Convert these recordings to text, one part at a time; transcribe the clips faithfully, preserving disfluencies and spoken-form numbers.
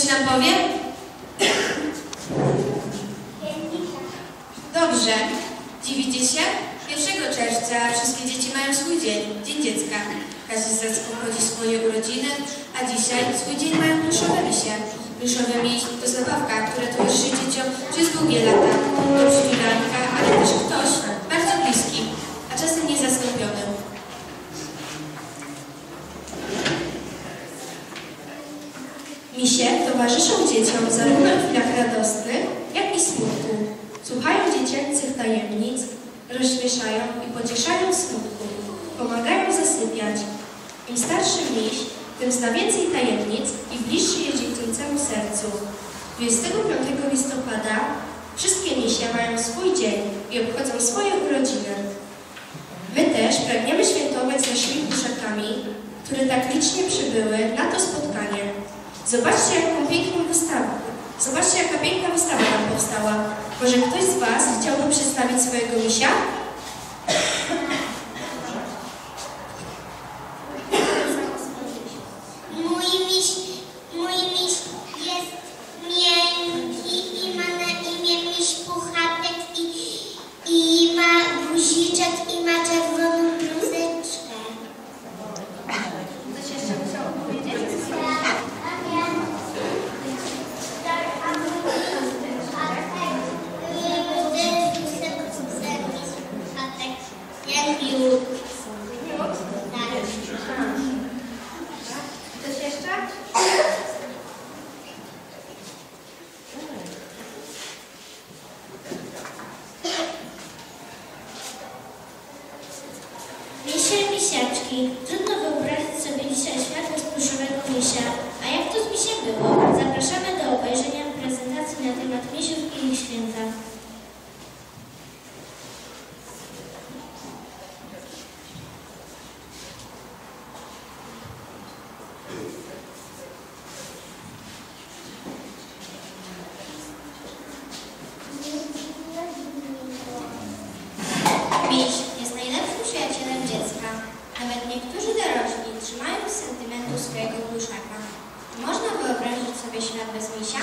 Coś nam powie? Dobrze. Dziwicie się? pierwszego czerwca wszystkie dzieci mają swój dzień, Dzień Dziecka. Każdy z nas obchodzi swoje urodziny, a dzisiaj swój dzień mają pluszowe misie. Pluszowe miś to zabawka, która towarzyszy dzieciom przez długie lata. To przytulanka, ale też ktoś bardzo bliski, a czasem niezastąpiony. Misie towarzyszą dzieciom zarówno w chwilach radosnych, jak i smutku. Słuchają dziecięcych tajemnic, rozśmieszają i pocieszają smutku. Pomagają zasypiać. Im starszy miś, tym zna więcej tajemnic i bliższy jest dziecięcemu sercu. dwudziestego piątego listopada wszystkie misie mają swój dzień i obchodzą swoje urodziny. My też pragniemy świętować z naszymi pluszakami, które tak licznie przybyły na to spotkanie. Zobaczcie, jaką piękną wystawę. Zobaczcie, jaka piękna wystawa nam powstała. Może ktoś z Was chciałby przedstawić swojego misia? Mój miś, mój miś jest miękki i ma na imię miś Puchatek i, i ma guziczek i ma czerwoną bluzeczkę. Coś jeszcze musiało powiedzieć? Coś jeszcze? Misie, misiaczki. Trudno wyobrazić sobie dzisiaj świat bez pluszowego misia. A jak to z misiem było? Zapraszamy do obejrzenia prezentacji na temat misiów i ich święta. Miś jest najlepszym przyjacielem dziecka. Nawet niektórzy dorośli trzymają z sentymentu swojego pluszaka. Można wyobrazić sobie świat bez misia?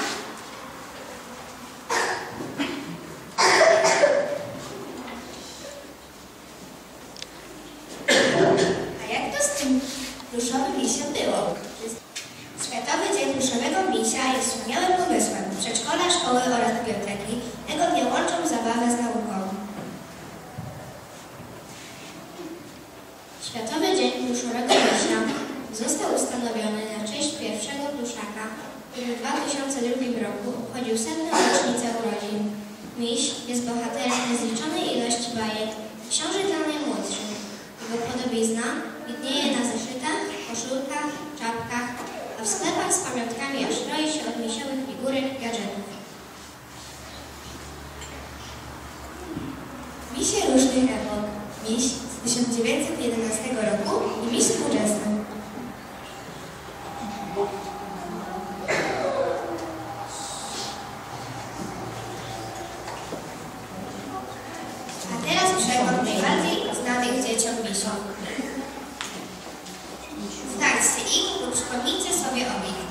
A jak to z tym pluszowym misiem było? Światowy Dzień Pluszowego Misia jest wspaniałym pomysłem. Przedszkola, szkoły oraz biblioteki tego dnia łączą zabawę z nauką. Światowy Dzień Pluszowego Misia został ustanowiony na cześć pierwszego pluszaka, który w dwa tysiące drugim roku obchodził setną rocznicę urodzin. Miś jest bohaterem niezliczonej ilości bajek, książek dla najmłodszych. Jego podobizna widnieje na zeszytach, koszulkach, czapkach, a w sklepach z pamiątkami aż roi się od misiowych figurek i gadżetów. Misie różnych epok. Miś z tysiąc dziewięćset jedenastego roku i miś współczesny. A teraz przegląd najbardziej znanych dzieciom misiów. Znajdźcie ich lub przypomnijcie sobie o nich.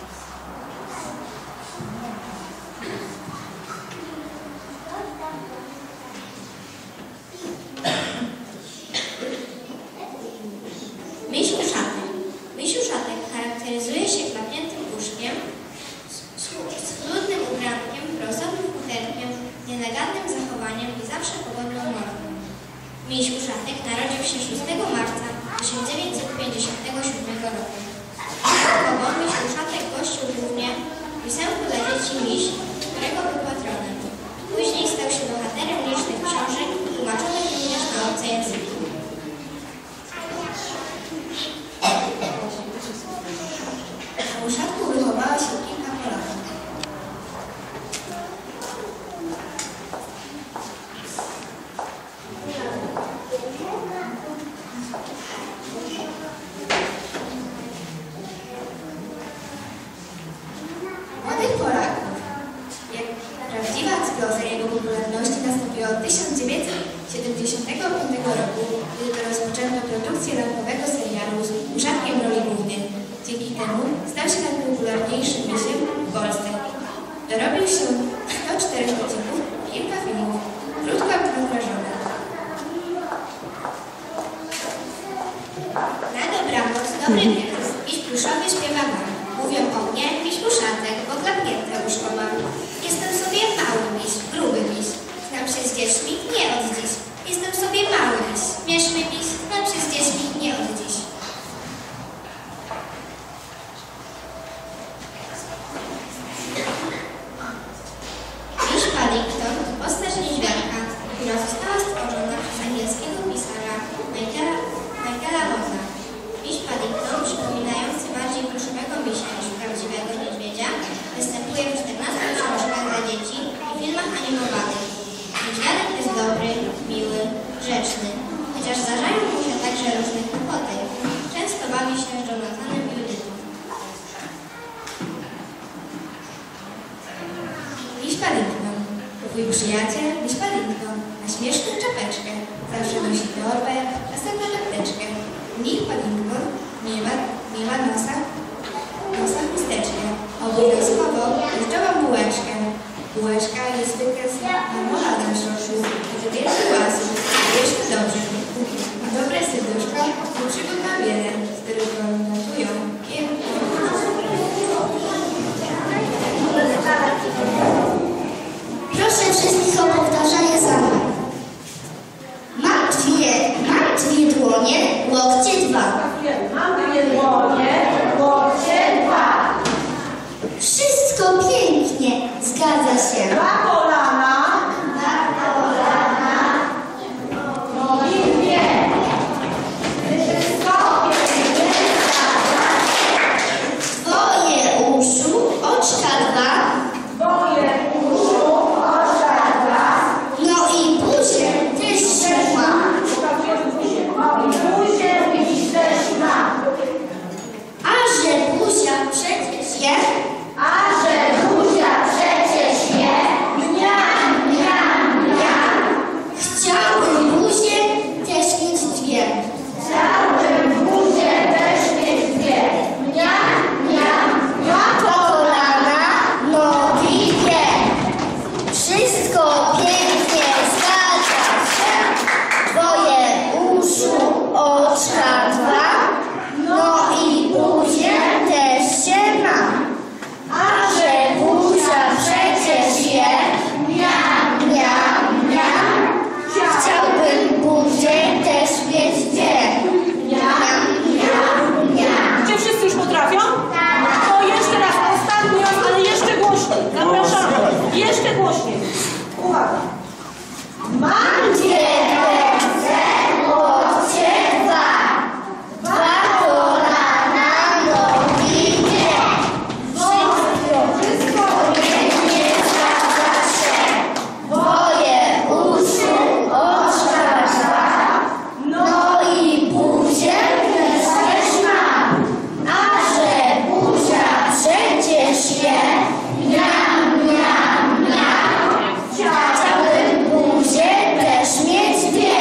Miś uszatek. Miś uszatek charakteryzuje się klapniętym uszkiem, schludnym ubrankiem, brązowym futerkiem, nienagannym zachowaniem i zawsze pogodną mordą. Miś uszatek narodził się szóstego marca tysiąc dziewięćset pięćdziesiątego siódmego roku. Początkowo miś uszatek gościł głównie pisemku dla dzieci miś, którego był patronem. Później stał się bohaterem licznych książek, tłumaczonych również na obce języki. Na uszatku wychowała się kilka Polaków. Młodych Polaków, jak prawdziwa eksplozja jego popularności nastąpiła od tysiąc dziewięćset siedemdziesiątego piątego roku, gdy to rozpoczęto produkcję lampowego serialu z Uszatkiem w roli głównej. Dzięki temu stał się najpopularniejszym misiem w Polsce. Dorobił się do czterech odcinków, kilka filmów, krótkometrażowych. Na dobranoc, dobry wieczór, Miś pluszowy śpiewa nam. Mówią o mnie, miś puszatek, bo klapnięte łóżko mam. Jestem sobie mały miś, gruby miś. Znam się z dziećmi, nie od dziś. Jestem sobie mały miś, śmieszny miś. Znam się z dziećmi, nie od dziś. Miś Paddington to postać niedźwiadka, która została stworzona przez angielskiego pisarza Michaela, Michaela Moza. Miś Paddington, przypominający bardziej pluszowego misia niż prawdziwego niedźwiedzia, występuje w czternastu książkach dla dzieci i filmach animowanych. Niedźwiadek jest dobry, miły, grzeczny, chociaż zdarzają mu się także różne kłopoty. Często bawi się z Jonathanem i Judytą. Miś Paddington to twój przyjaciel, Miś Paddington, ma śmieszną czapeczkę, zawsze nosi torbę, czasem na czapeczkę. Miś Paddington nie ma, nie ma nosa, nosa chusteczkę, obowiązkowo deszczową bułeczkę. Bułeczka jest zwykle z marmolada w środku, to wielki łasu, jeszcze dobrze. A dobre serduszko to przygód na wiele, z których ratują. Proszę wszystkich o powtarzanie za mną. Mam dwie, mam dwie dłonie, łokcie dwa. Mam dwie dłonie, łokcie dwa. Wszystko pięknie, zgadza się. Dwa kolana, Dwa kolana, nogi dwie. Wszystko pięknie, zgadza się. dwoje uszu, oczka dwa. Dwoje uszu, oczka dwa. No i buzię też się ma. Pokażę buzię. No i buzię i też ma. A że buzia przecież je, A że buzia przecież je, miam, miam, miam. chciałbym buzię też mieć dwie. Chciałbym buzię też mieć dwie. Miam, miam, Dwa kolana, nogi dwie. Wszystko pięknie zgadza się. Dwoje uszu, oczka dwa. No i buzię też się ma. A że buzia przecież je, miam, miam, miam. Chciałbym buzię też mieć dwie. Miam, miam, miam. Czy wszyscy już potrafią? To jeszcze raz, ostatni raz, ale jeszcze głośniej. Zapraszamy. Jeszcze głośniej. Uwaga. Mam dwie ręce, łokcie dwa. Dwa kolana, nogi dwie. Wszystko pięknie zgadza się. Dwoje uszu, oczka dwa. No i buzię też też mam. A że buzia przecież je, miam, miam, miam. Chciałbym buzię też mieć dwie.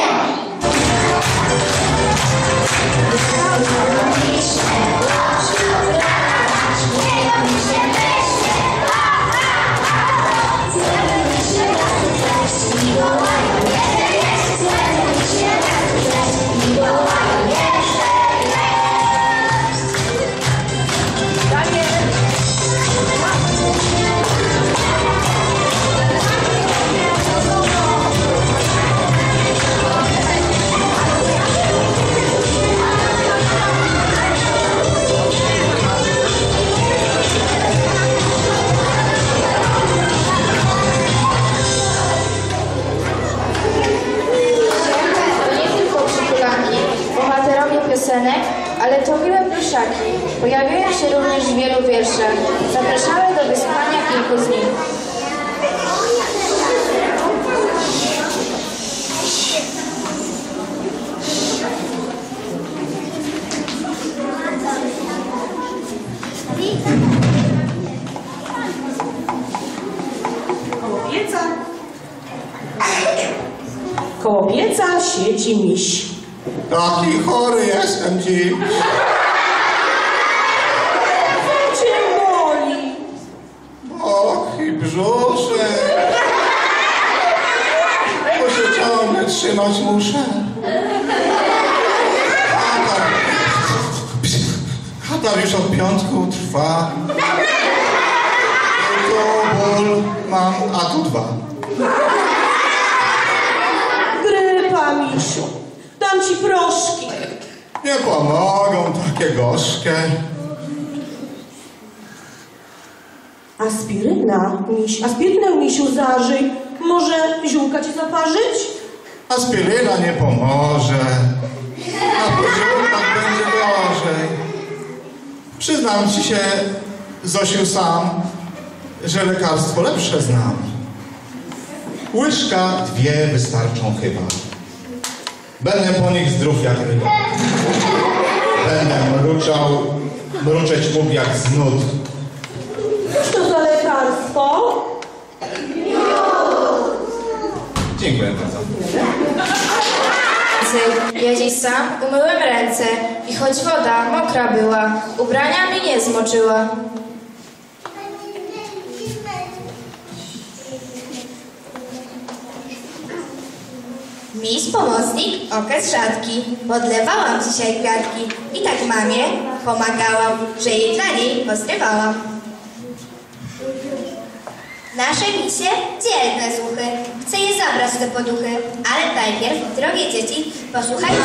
piosenek, ale to miłe pluszaki. Pojawiają się również w wielu wierszach. Zapraszamy do wysłuchania kilku z nich. Koło pieca, koło pieca siedzi miś. Taki chory jestem dziś. Co cię boli? Och, i pracować muszę. Katar już od piątku trwa. To ból mam, a tu dwa. Grypa, misiu. Dam ci proszki. Nie pomogą takie gorzkie. Aspiryna, miś. Aspirynę, misiu, zażyj. Może ziółka ci zaparzyć? Aspiryna nie pomoże. A po ziółkach będzie gorzej. Przyznam ci się, Zosiu, sam, że lekarstwo lepsze znam. Łyżka dwie wystarczą chyba. Będę po nich zdrów jak ryba. Będę mruczał, mruczeć mógł jak z nut. Cóż to za lekarstwo? Dziękuję bardzo. Ja dziś sam umyłem ręce i choć woda mokra była, ubrania mi nie zmoczyła. Miś pomocnik, okres rzadki, podlewałam dzisiaj kwiatki i tak mamie pomagałam, że jej dla niej pozrywałam. Nasze misie dzielne zuchy, chcę je zabrać do poduchy, ale najpierw, drogie dzieci, posłuchajcie.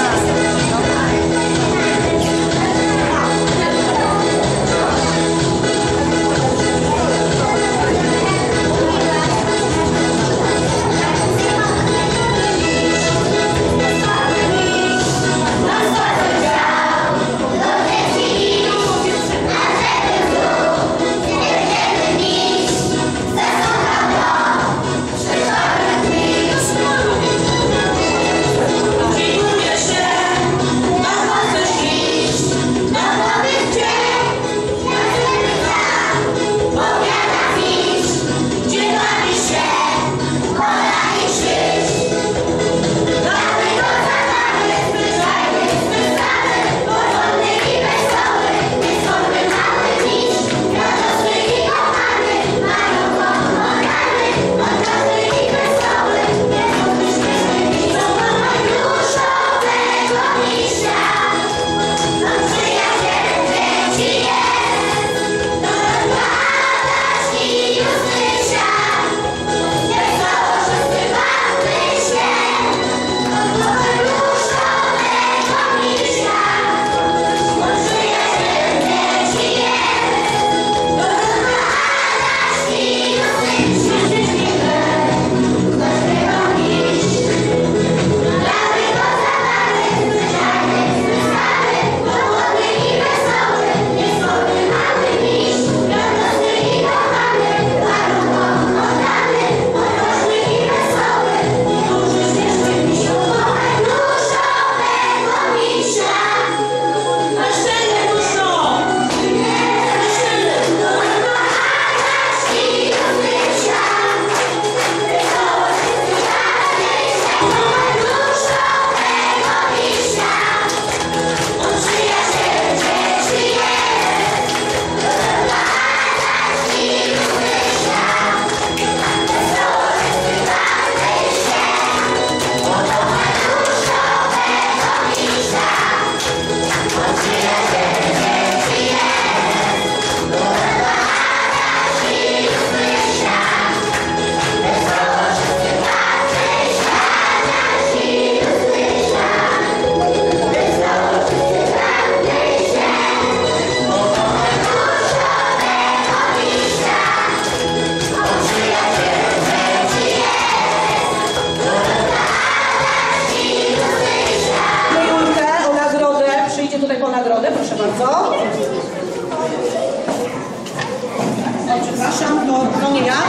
Przepraszam, to, to nie ja.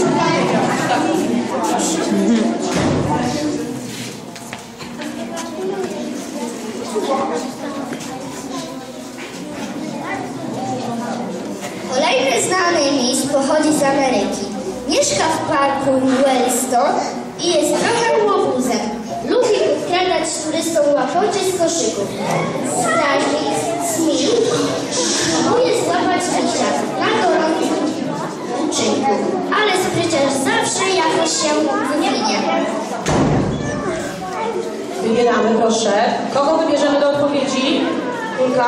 Kolejny znany miś pochodzi z Ameryki. Mieszka w parku Wellston i jest trochę łobuzem. Lubi ukradać turystom łapocie z koszyków. Strażnik Smith próbuje złapać misia na gorącym uczynku, ale spryciarz zawsze jakoś się wywinie. Kacpra?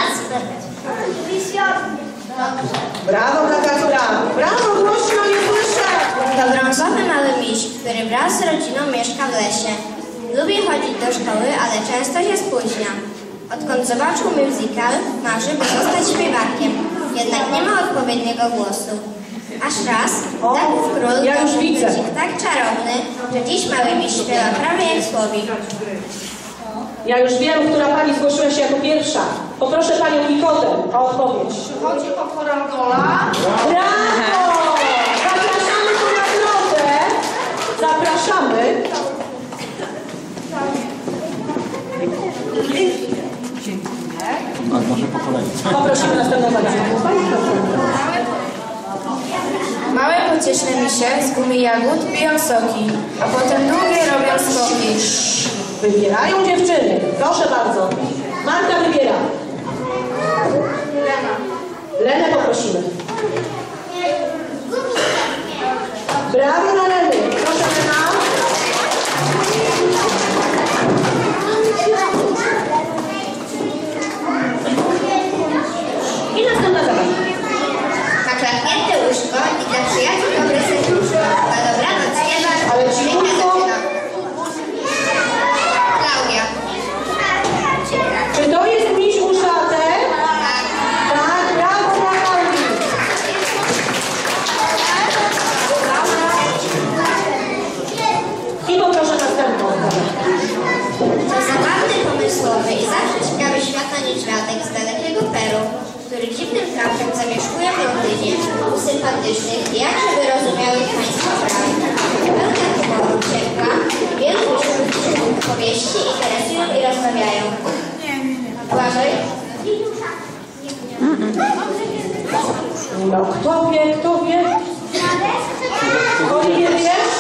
Brawo dla Kacpra. Brawo, głośno, nie słyszę. To brązowy mały miś, który wraz z rodziną mieszka w lesie. Lubi chodzić do szkoły, ale często się spóźnia. Odkąd zobaczył musical, marzy, by zostać śpiewakiem. Jednak nie ma odpowiedniego głosu. Aż raz, O, Ptaków Król ja już był widzę. tak czarowny, że dziś mały miś śpiewa prawie jak słowik. Ja już wiem, która pani zgłosiła się jako pierwsza. Poproszę panią Wikotę o odpowiedź. Chodzi o korandola. Brawo! Zapraszamy tu na drodze. Zapraszamy. Poprosimy następną zadanie. Małe pocieszne misie z gumy jagód piją soki, a potem długie robią skoki. Wybierają dziewczyny. Proszę bardzo. Marta wybiera. Lenę poprosimy. Brawo na Leny. Proszę Lena. I następna zabawa. Ma klapnięte łóżko i dla przyjaciół dobre serduszko. Na dobranoc śpiewa, Ale dźwięka cichutko. zaczyna. Klaudia. Czy to jest miś uszatek? Tak, brawo dla Klaudii. I poproszę następną. To zabawny, pomysłowy i zawsze ciekawy świata niedźwiadek z dalekiego Peru, który dziwnym trafem zamieszkuje w Londynie, u sympatycznych i jakże wyrozumiałych państwa praw. Pełnia humoru, ciepła, wielu uśmiechniętych powieści interesują i rozmawiają. Błażej? No kto wie, kto wie? Oliwier, wiesz?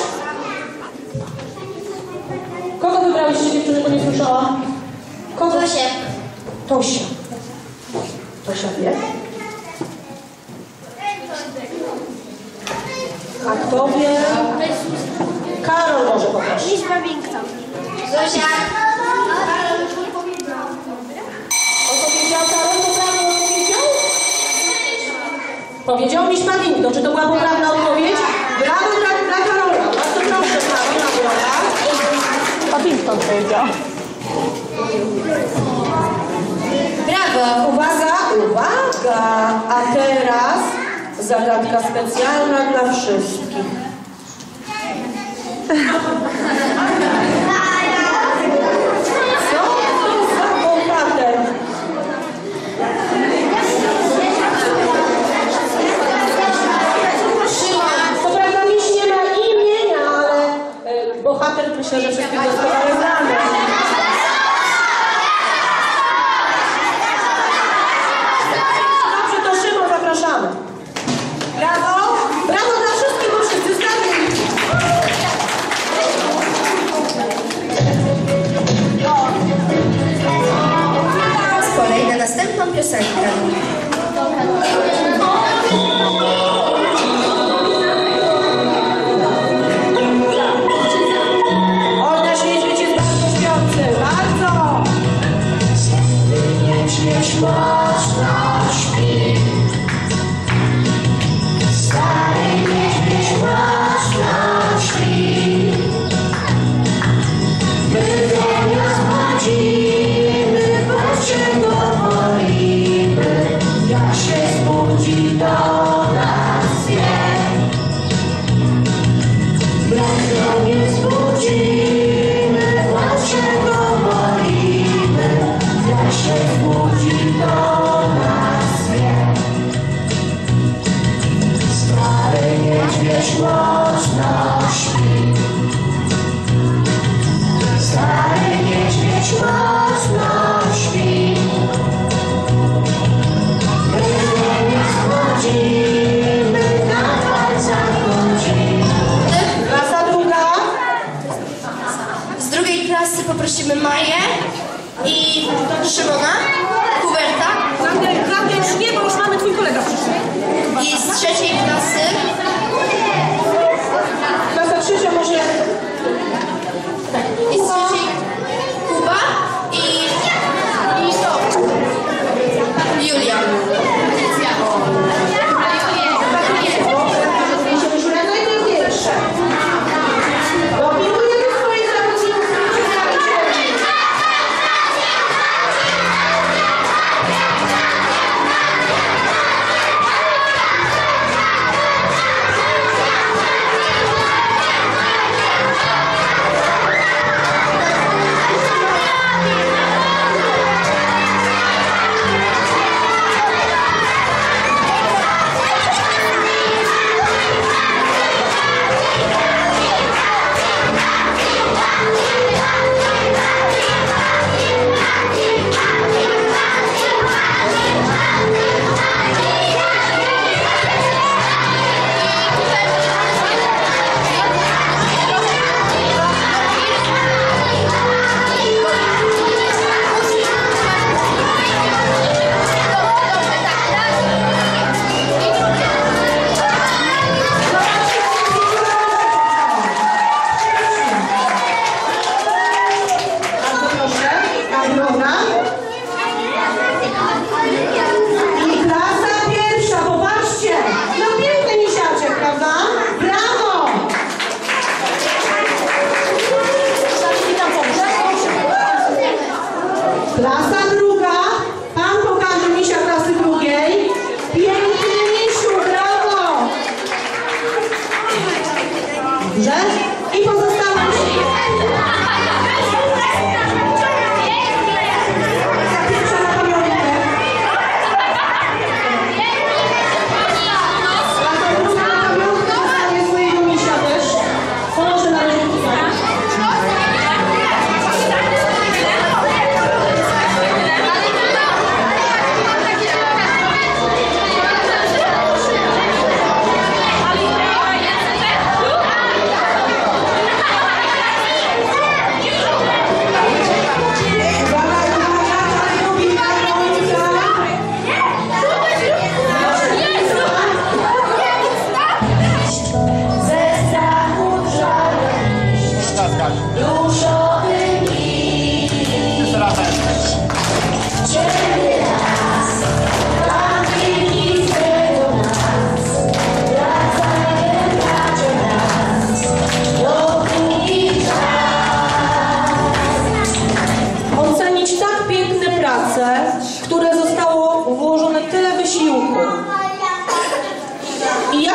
Kogo wybrałyście dziewczyny, bo nie słyszałam? Kogo? Zosia. Tosia. Tosia wie? A kto wie? Karol może poproszę. Zosia. Odpowiedział Karol, poprawną odpowiedział? Powiedział mi Paddington. Czy to była poprawna odpowiedź? Brawo dla, dla Karola. Bardzo proszę, brawo dla Karola. Paddington powiedział. Brawo. Uwaga, uwaga! A teraz zagadka specjalna dla wszystkich. Co to za bohater? Co prawda miś nie ma imienia, ale e, bohater myślę, że wszystkich doskonale znamy. Dobrze, to Szymon, zapraszamy. Brawo! Brawo dla wszystkich, bo wszyscy znamy. Z kolei na następną piosenkę. O, nasz niedźwiedź jest bardzo śpiący. Bardzo! Niedźwiedź mocno śpi. Stary niedźwiedź mocno śpi. My go nie zbudzimy, bo cię go boimy. Jak się zbudzi,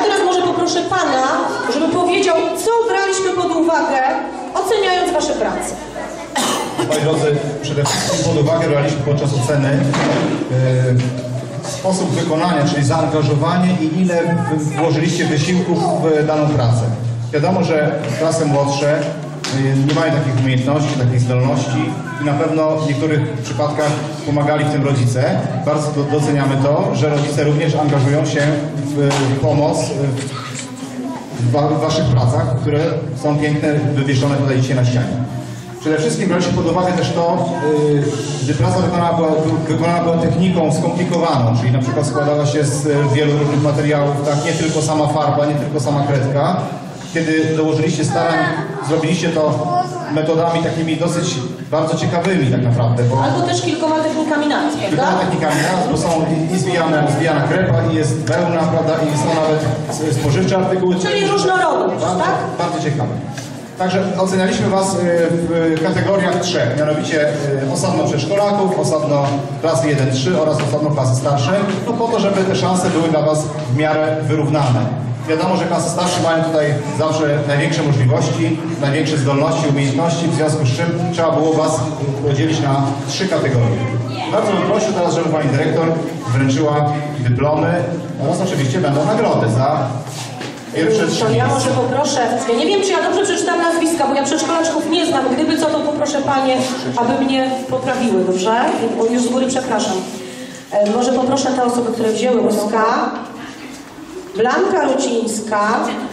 teraz może poproszę pana, żeby powiedział, co braliśmy pod uwagę, oceniając wasze prace. Moi drodzy, przede wszystkim pod uwagę braliśmy podczas oceny yy, sposób wykonania, czyli zaangażowanie i ile wy- włożyliście wysiłków w daną pracę. Wiadomo, że klasy młodsze yy, nie mają takich umiejętności, takich zdolności i na pewno w niektórych przypadkach pomagali w tym rodzice. Bardzo do, doceniamy to, że rodzice również angażują się w, w pomoc w, w waszych pracach, które są piękne, wywieszone tutaj dzisiaj na ścianie. Przede wszystkim braliśmy pod uwagę też to, yy, gdy praca wykonana była, wykonana była techniką skomplikowaną, czyli na przykład składała się z wielu różnych materiałów, tak, nie tylko sama farba, nie tylko sama kredka. Kiedy dołożyliście starań, zrobiliście to metodami takimi dosyć bardzo ciekawymi tak naprawdę, bo Albo też kilkoma technikami naraz, kilkoma prawda? technikami naraz, bo są i, i zwijane, zwijana krepa, i jest wełna, prawda, i są nawet spożywcze artykuły. Czyli różnorodność, bardzo, tak? bardzo ciekawe. Także ocenialiśmy Was y, w kategoriach trzech, mianowicie y, osadno przedszkolaków, osadno klasy jeden trzy oraz osadno klasy starsze, no po to, żeby te szanse były dla Was w miarę wyrównane. Wiadomo, że klasy starsze mają tutaj zawsze największe możliwości, największe zdolności, umiejętności, w związku z czym trzeba było Was podzielić na trzy kategorie. Bardzo bym prosił teraz, żeby Pani Dyrektor wręczyła dyplomy oraz oczywiście będą nagrody za pierwsze trzy To ja miejsca. może poproszę, ja nie wiem, czy ja dobrze przeczytam nazwiska, bo ja przedszkolaczków nie znam. Gdyby co, to poproszę panie, aby mnie poprawiły, dobrze? O, już z góry przepraszam. E, może poproszę te osoby, które wzięły Łuska. Blanka Rucińska,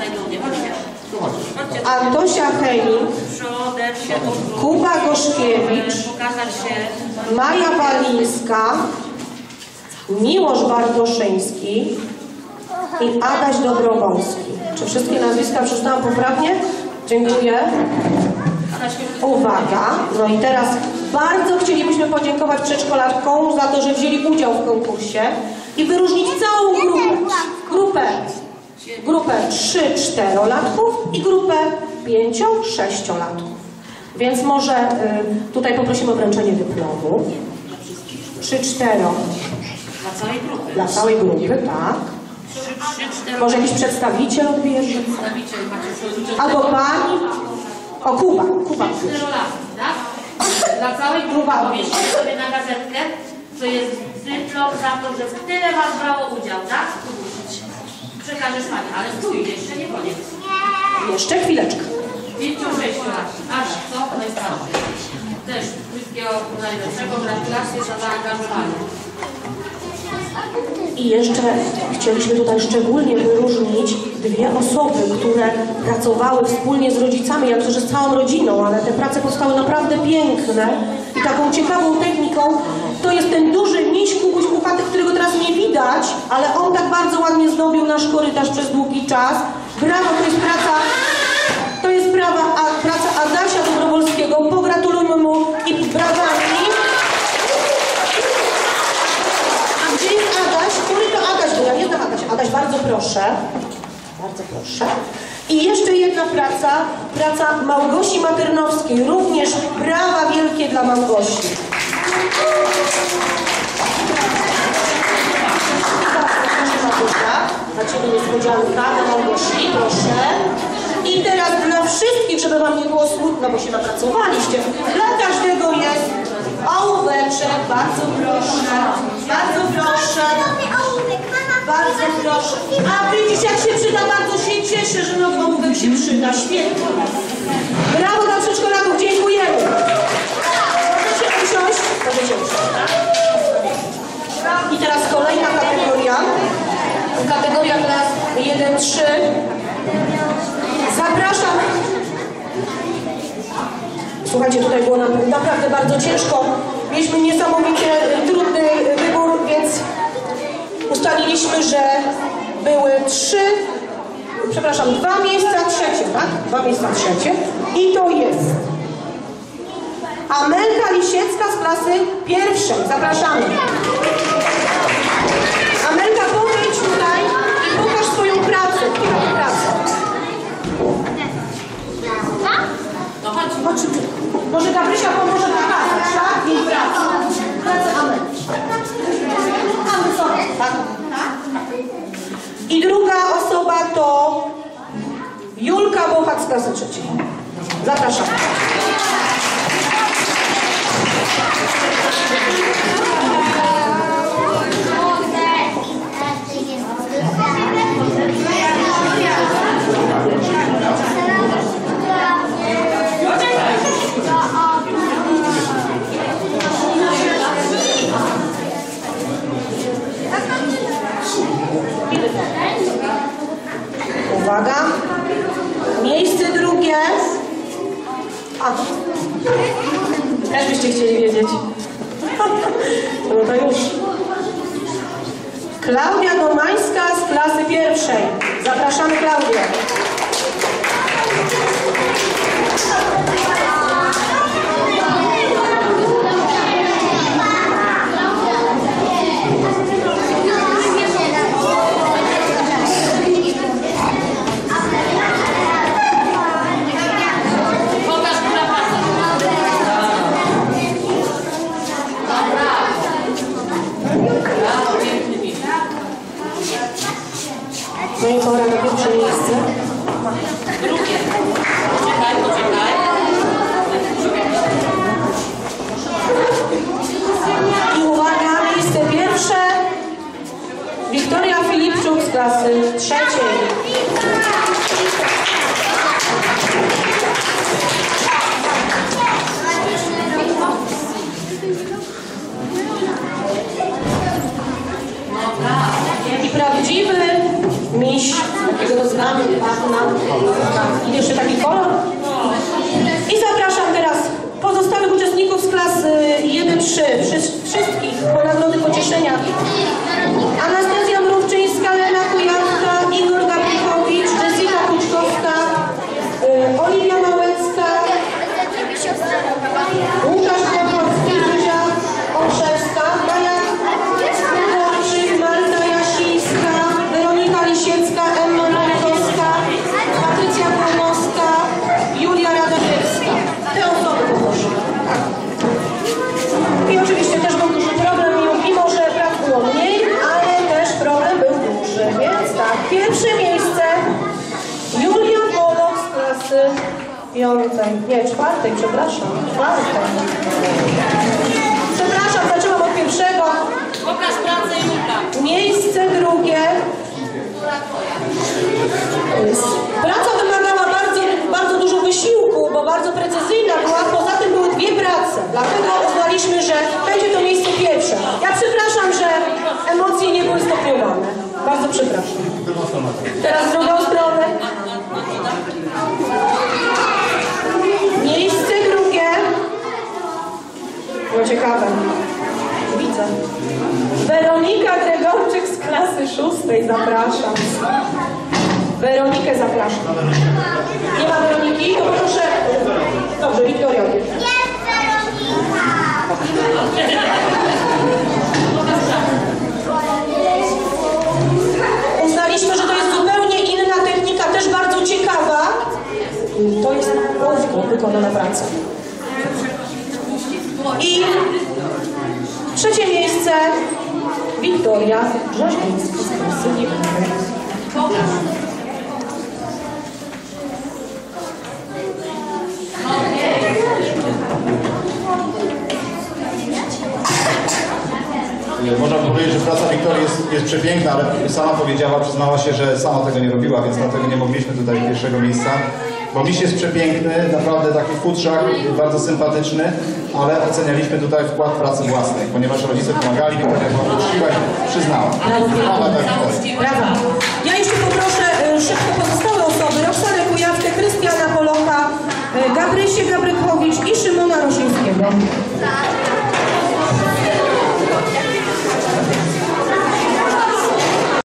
Antosia Hejning, Kuba Goszkiewicz, Maja Walińska, Miłosz Bardoszyński i Adaś Dobrowolski. Czy wszystkie nazwiska przeczytałam poprawnie? Dziękuję. Uwaga. No i teraz bardzo chcielibyśmy podziękować przedszkolakom za to, że wzięli udział w konkursie i wyróżnić całą grupę. Grupę, grupę trzy-czterolatków i grupę pięcio-sześciolatków. Więc może y, tutaj poprosimy o wręczenie dyplomu. trzy-cztero. Dla całej grupy. Dla całej grupy, tak. Może jakiś przedstawiciel odbierze? Przedstawiciel macie przewodniczącego. Albo pani? O, Kuba. Kuba. Czterolatki, tak? Dla całej grupy powiesicie sobie na gazetkę, co jest dyplom za to, że tyle was brało udział, tak? Przekażesz pani, ale stój, jeszcze nie koniec. Jeszcze chwileczkę. Pięciu, sześciu lat. Aż co? Najstarszy. Też wszystkiego najlepszego, gratulacje za zaangażowanie. I jeszcze chcieliśmy tutaj szczególnie wyróżnić dwie osoby, które pracowały wspólnie z rodzicami, jak to, że z całą rodziną, ale te prace powstały naprawdę piękne i taką ciekawą techniką. To jest ten duży miś Kubuś Puchaty, którego teraz nie widać, ale on tak bardzo ładnie zdobił nasz korytarz przez długi czas. Brawo, to jest praca, to jest prawa, a, praca Adasia Dobrowolskiego. Pogratulujmy mu i brawami. Gdzie jest Adaś? Który to Adaś? Bo ja nie znam Adaś. Adaś, bardzo proszę. Bardzo proszę. I jeszcze jedna praca, praca Małgosi Maternowskiej. Również brawa wielkie dla Małgosi. Proszę Małgosia, dla Ciebie niespodzianka, dla Małgosi, proszę. I teraz dla wszystkich, żeby Wam nie było smutno, bo się napracowaliście, dla każdego jest ołóweczek, bardzo proszę, bardzo proszę, bardzo proszę. A widzisz, jak się przyda, bardzo się cieszę, że nowy ołówek się przyda, świetnie. Brawo dla przedszkolaków, dziękujemy. Możecie usiąść? Możecie usiąść. I teraz kolejna kategoria, kategoria klas jeden trzy. Zapraszam. Słuchajcie, tutaj było nam naprawdę bardzo ciężko. Mieliśmy niesamowicie trudny wybór, więc ustaliliśmy, że były trzy, przepraszam, dwa miejsca trzecie, tak? Dwa miejsca trzecie. I to jest Amelka Lisiecka z klasy pierwszej. Zapraszamy. Amelka, podejdź tutaj i pokaż swoją pracę. Chwilę, pracę. No chodź. Chodź, może Gabrysia pomoże pokazać, tak? Jej pracę. Pracę Amelki. Mamy co? Tak? I druga osoba klasy trzeciej. Zapraszam. Uwaga. Miejsce drugie. A, też byście chcieli wiedzieć. No to już. Klaudia Domańska z klasy pierwszej. Zapraszamy Klaudię. No i pora na pierwsze miejsce. Drugie. Poczekaj, poczekaj. I uwaga, miejsce pierwsze. Wiktoria Filipczuk z klasy trzeciej. I prawdziwy miś, takiego znamy, i jeszcze taki kolor. I zapraszam teraz pozostałych uczestników z klasy jeden trzy, wszystkich po nagrody pocieszenia. Anastazja Mrówczyńska, Lena Kujawska, Igor Gabrychowicz, Jessica Kuczkowska, y, Oliwia Małecka, Łukasz Kłopowski, Zuzia Olszewska, Maja Skrzydłowczyk, Marta Jasińska, Weronika Lisiecka, Emma Markowska, Patrycja Płomowska, Julia Radowiecka. Te osoby poproszę. I oczywiście też był duży problem, mimo że praw było mniej, ale też problem był duży. Więc tak, pierwsze miejsce Julia Polok z klasy piątej, nie, czwartej, przepraszam, czwartej. Przepraszam, zaczęłam od pierwszego. Pokaż pracę Julka. Miejsce drugie. Praca wymagała bardzo, bardzo dużo wysiłku, bo bardzo precyzyjna była. Poza tym były dwie prace. Dlatego uznaliśmy, że będzie to miejsce pierwsze. Ja przepraszam, że emocje nie były stopniowane. Bardzo przepraszam. Teraz w drugą stronę. Miejsce drugie. No ciekawe. Widzę. Weronika Gregorczyk z klasy szóstej. Zapraszam. Weronikę zapraszam. Nie ma Weroniki? To proszę. Dobrze, Wiktoria. Jest Weronika! Uznaliśmy, że to jest zupełnie inna technika, też bardzo ciekawa. To jest równo wykonana praca. I trzecie miejsce Wiktoria Rzeźbińska z klasy dziewiątej. Można powiedzieć, że praca Wiktorii jest, jest przepiękna, ale sama powiedziała, przyznała się, że sama tego nie robiła, więc dlatego nie mogliśmy tutaj pierwszego miejsca. Bo miś jest przepiękny, naprawdę taki futrzak, bardzo sympatyczny, ale ocenialiśmy tutaj wkład pracy własnej, ponieważ rodzice pomagali, Wiktoria była uczciwa i przyznała. Brawa dla Wiktorii. Brawa. Ja jeszcze poproszę y, szybko pozostałe osoby. Roxanę Kujawkę, Krystiana Polocha, y, Gabrysię Gabrykowicz,